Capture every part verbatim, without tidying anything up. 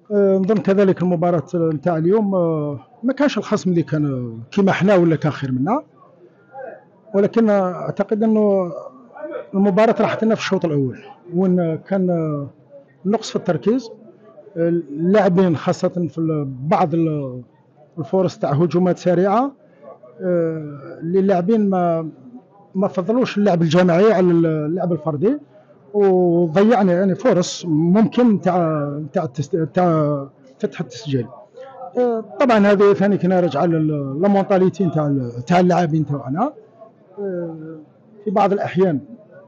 نظن كذلك المباراة نتاع اليوم ما كانش الخصم اللي كان كيما حنا ولا كان خير منا، ولكن اعتقد انه المباراة راحت لنا في الشوط الاول وين كان نقص في التركيز. اللاعبين خاصة في بعض الفرص تاع هجومات سريعة اللي اللاعبين ما ما فضلوش اللعب الجماعي على اللعب الفردي، وضيعنا يعني فرص ممكن تاع تاع تاع فتح التسجيل. طبعا هذه ثاني كنا راجعه للمونطاليتي تاع تاع اللاعبين تاعنا. في بعض الاحيان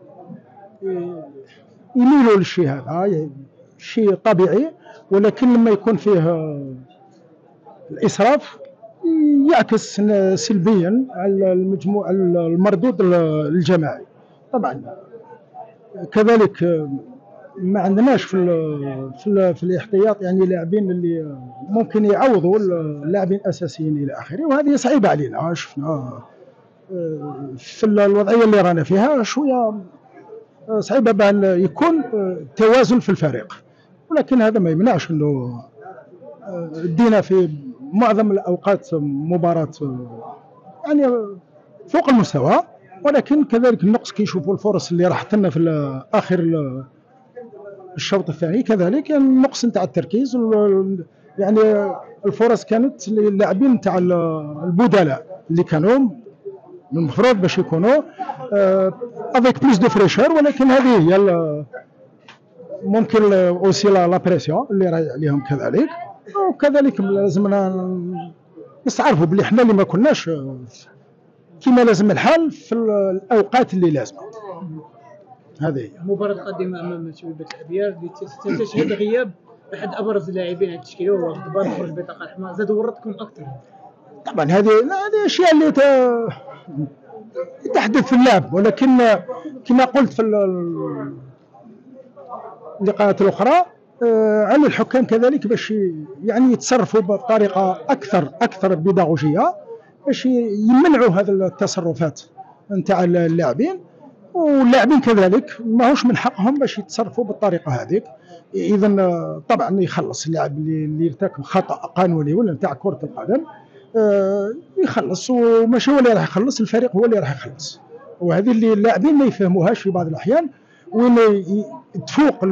يميلوا للشيء هذا، شيء طبيعي، ولكن لما يكون فيه الاسراف يعكس سلبيا على المجموع المردود الجماعي. طبعا كذلك ما عندناش في ال في ال في الاحتياط يعني لاعبين اللي ممكن يعوضوا اللاعبين الاساسيين الى اخره، وهذه صعيبه علينا. شفنا في الوضعيه اللي رانا فيها شويه صعيبه بان يكون توازن في الفريق، ولكن هذا ما يمنعش انه دينا في معظم الاوقات مباراه يعني فوق المستوى، ولكن كذلك النقص كي نشوفوا الفرص اللي راحت لنا في اخر الشوط الثاني، كذلك يعني النقص نتاع التركيز. يعني الفرص كانت للاعبين نتاع البدلاء اللي كانوا المفروض باش يكونوا افيك بلوس دو فريشور، ولكن هذه هي ممكن اوسي لا بريسيون اللي راهي عليهم كذلك. وكذلك لازمنا نستعرفوا بلي حنا اللي ما كناش كما لازم الحال في الاوقات اللي لازمه. هذه هي المباراه القادمه امام شبيبه الابيار اللي تستشهد غياب احد ابرز اللاعبين على التشكيل وهو غضبان خرج بطاقه حمراء، زاد ورطكم اكثر. طبعا هذه هذه اشياء اللي تحدث في اللعب، ولكن كما قلت في اللقاءات الاخرى على الحكام كذلك باش يعني يتصرفوا بطريقه اكثر اكثر بيداغوجيه باش يمنعوا هذه التصرفات نتاع اللاعبين، واللاعبين كذلك ماهوش من حقهم باش يتصرفوا بالطريقه هذيك. اذا طبعا يخلص اللاعب اللي يرتكب خطا قانوني ولا نتاع كره القدم يخلص، وماشي هو اللي راح يخلص، الفريق هو اللي راح يخلص. وهذه اللي اللاعبين ما يفهموهاش في بعض الاحيان، وين تفوق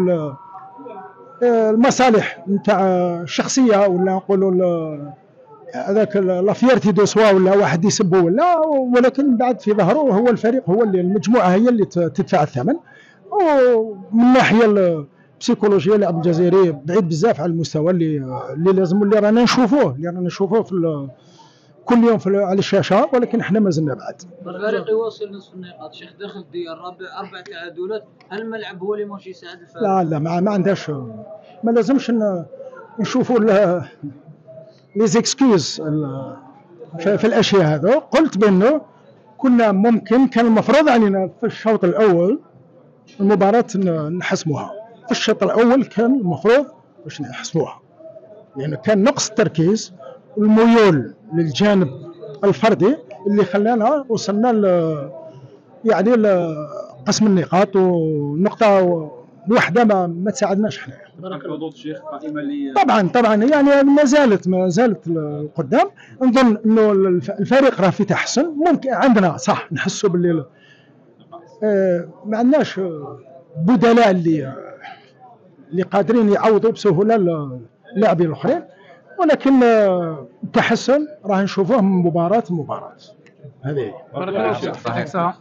المصالح نتاع الشخصيه ولا نقولوا هذاك لا فيرتي دو سوا ولا واحد يسبه ولا، ولكن بعد في ظهره هو الفريق هو اللي المجموعه هي اللي تدفع الثمن. ومن الناحيه البسيكولوجيه اللاعب الجزائري بعيد بزاف على المستوى اللي اللي لازم اللي رانا نشوفوه اللي رانا نشوفوه في كل يوم في على الشاشه، ولكن احنا ما زلنا بعد. الفريق يواصل نصف النقاط شيخ داخل الديار الرابع اربع تعادلات، هل الملعب هو اللي ماشي يساعد الفريق؟ لا لا ما, ما عندهاش، ما لازمش نشوفوا لي زيكسكيوز في الاشياء هذو. قلت بانه كنا ممكن كان المفروض علينا في الشوط الاول المباراه نحسموها. في الشوط الاول كان المفروض باش نحسموها، لانه يعني كان نقص التركيز والميول للجانب الفردي اللي خلانا وصلنا ل يعني لقسم النقاط، ونقطه واحده ما ما تساعدناش حنا. حظوظ شيخ قائمه لي طبعا طبعا يعني ما زالت ما زالت القدام. نظن انه الفريق راه في تحسن، ممكن عندنا صح نحسوا باللي آه ما عندناش بدلاء اللي اللي قادرين يعوضوا بسهوله اللاعبين الاخرين، ولكن التحسن راه نشوفوه من مباراه لمباراه. هذه صحيح.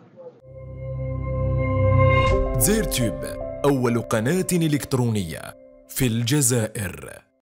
زير تيوب أول قناة إلكترونية في الجزائر.